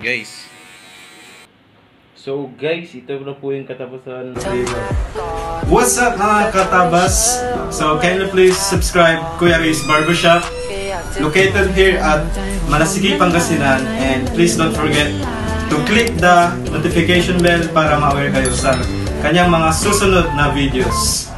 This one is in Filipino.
guys. So guys, ito na po yung katapusan. What's up mga katabas? So kindly please subscribe Kuya's Barbershop, located here at Malasigi, Pangasinan, and please don't forget to click the notification bell para ma-aware kayo sa kanyang mga susunod na videos.